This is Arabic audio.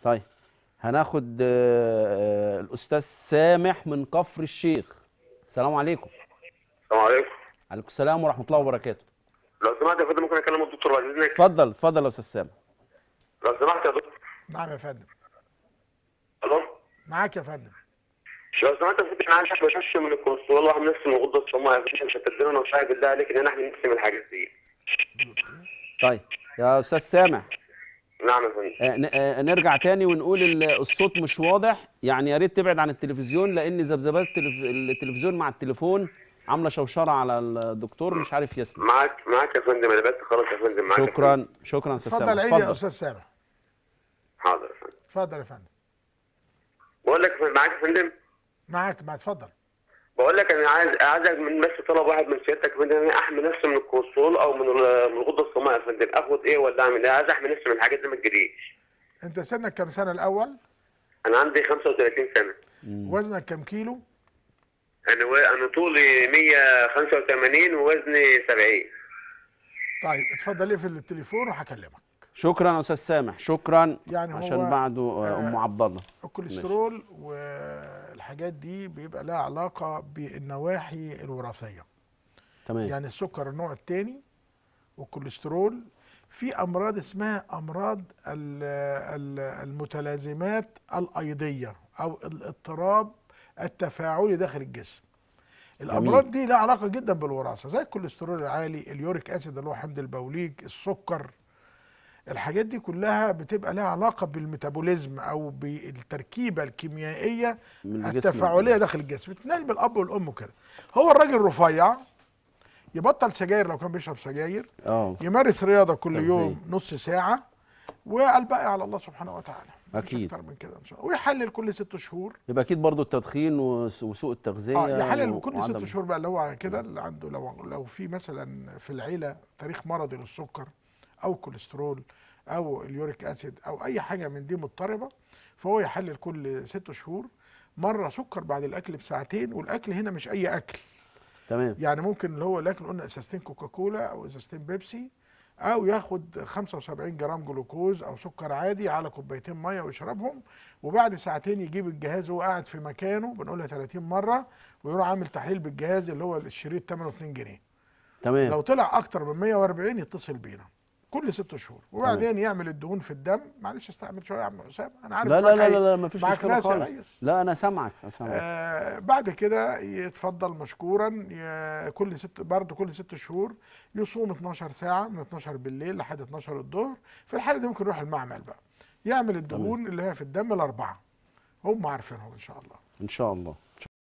طيب هناخد الاستاذ سامح من كفر الشيخ. السلام عليكم. السلام عليكم. عليكم السلام ورحمه الله وبركاته. لو سمحت يا فندم ممكن اكلم الدكتور بعد اذنك؟ اتفضل اتفضل يا استاذ سامح. لو سمحت يا دكتور. نعم يا فندم. الو. معاك يا فندم. لو سمحت يا فندم انا عايز بشش من الكوليسترول واحمل نفسي من غده الصماء، مش هتدينا انا وشايف بالله عليك ان انا احمل نفسي من الحاجات دي. طيب يا استاذ سامح. نعم يا فندم. نرجع تاني ونقول الصوت مش واضح، يعني يا ريت تبعد عن التلفزيون لان ذبذبات التلفزيون مع التليفون عامله شوشره على الدكتور مش عارف يسمع. معاك يا فندم، انا بس خلاص يا فندم. معاك. شكرا شكرا يا استاذ سامح. اتفضل عيد يا استاذ سامح. حاضر يا فندم. اتفضل يا فندم. بقول لك معاك يا فندم. معاك، ما اتفضل. بقول لك انا عايزك من بس طلب واحد من سيادتك يا فندم، انا احمي نفسي من الكوليسترول او من الغده الصماء يا فندم، اخد ايه ولا اعمل ايه؟ عايز احمي نفسي من الحاجات دي ما تجريش. انت سنك كام سنه الاول؟ انا عندي 35 سنه. وزنك كام كيلو؟ انا طولي 185 ووزني 70. طيب اتفضل اقفل التليفون وهكلمك. شكرا يا استاذ سامح، شكرا. يعني عشان بعده ام عبد الله. الكوليسترول والحاجات دي بيبقى لها علاقه بالنواحي الوراثيه. تمام. يعني السكر النوع الثاني والكوليسترول، في امراض اسمها امراض المتلازمات الايضيه او الاضطراب التفاعلي داخل الجسم. الامراض دي لها علاقه جدا بالوراثه، زي الكوليسترول العالي، اليوريك اسيد اللي هو حمض البوليك، السكر. الحاجات دي كلها بتبقى لها علاقه بالميتابوليزم او بالتركيبه الكيميائيه التفاعليه داخل الجسم، بتتنقل بالاب والام كده. هو الراجل رفيع يبطل سجاير لو كان بيشرب سجاير، يمارس رياضه كل يوم نص ساعه، والباقي على الله سبحانه وتعالى. اكيد اكتر من كده ان شاء الله. ويحلل كل 6 شهور. يبقى اكيد برضو التدخين وسوء التغذيه. يحلل كل 6 شهور بقى، اللي هو كده اللي عنده لو في مثلا في العيله تاريخ مرضي للسكر او الكوليسترول او اليوريك اسيد او اي حاجه من دي مضطربه، فهو يحلل كل 6 شهور مره سكر بعد الاكل بساعتين. والاكل هنا مش اي اكل. تمام. يعني ممكن اللي هو الاكل قلنا ازازتين كوكاكولا او ازازتين بيبسي، او ياخد 75 جرام جلوكوز او سكر عادي على كوبايتين ميه ويشربهم، وبعد ساعتين يجيب الجهاز وهو قاعد في مكانه، بنقولها 30 مره، ويروح عامل تحليل بالجهاز اللي هو الشريط ثمنه 2 جنيه. تمام. لو طلع اكتر من 140 يتصل بينا كل 6 شهور، وبعدين يعمل الدهون في الدم. معلش استحمل شويه يا عم حسام، انا عارف. لا لا لا لا مفيش مشكله خالص. لا انا سامعك. بعد كده يتفضل مشكورا كل 6 شهور يصوم 12 ساعه من 12 بالليل لحد 12 الظهر. في الحاله دي ممكن يروح المعمل بقى يعمل الدهون اللي هي في الدم الاربعه، هم عارفينهم ان شاء الله. ان شاء الله.